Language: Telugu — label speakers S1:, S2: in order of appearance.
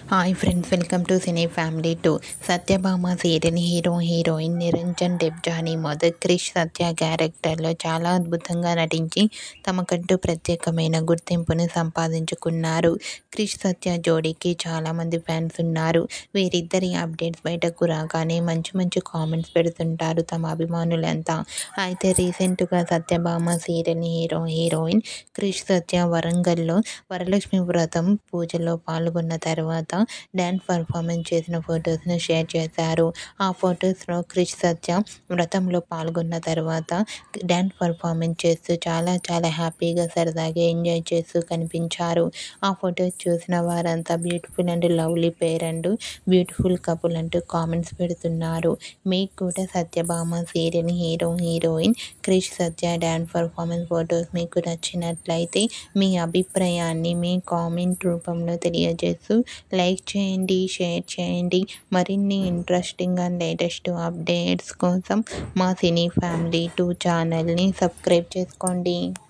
S1: Hi friends, welcome to cine family 2. Satyabhama serial heroine Niranjan Debjani మొదటి క్రిష్ సత్య క్యారెక్టర్లో చాలా అద్భుతంగా నటించి తమకంటూ ప్రత్యేకమైన గుర్తింపును సంపాదించుకున్నారు. క్రిష్ సత్య జోడీకి చాలామంది ఫ్యాన్స్ ఉన్నారు. వీరిద్దరి అప్డేట్స్ బయటకు రాగానే మంచి కామెంట్స్ పెడుతుంటారు తమ అభిమానులంతా. అయితే రీసెంట్గా సత్యభామ సీరియల్ హీరోయిన్ క్రిష్ సత్య వరంగల్లో వరలక్ష్మి వ్రతం పూజలో పాల్గొన్న తర్వాత డ్యాన్స్ పర్ఫార్మెన్స్ చేసిన ఫొటోస్ను షేర్ చేశారు. ఆ ఫొటోస్లో క్రిష్ సత్య వ్రతంలో పాల్గొన్న తర్వాత డ్యాన్స్ పర్ఫార్మెన్స్ చేస్తూ చాలా హ్యాపీగా సరదాగా ఎంజాయ్ చేస్తూ కనిపించారు. ఆ ఫొటోస్ చూసిన వారంతా beautiful and lovely pair and beautiful couple అంటూ కామెంట్స్ పెడుతున్నారు. మీకు కూడా Satyabhama serial heroine Krish Satya dance performance photos మీకు నచ్చినట్లయితే మీ అభిప్రాయాన్ని మీ కామెంట్ రూపంలో తెలియజేస్తూ లైక్ చేయండి, షేర్ చేయండి. మరిన్ని ఇంట్రెస్టింగ్ అండ్ లేటెస్ట్ అప్డేట్స్ కోసం మా సినీ ఫ్యామిలీ 2 ఛానల్ని సబ్స్క్రైబ్ చేసుకోండి.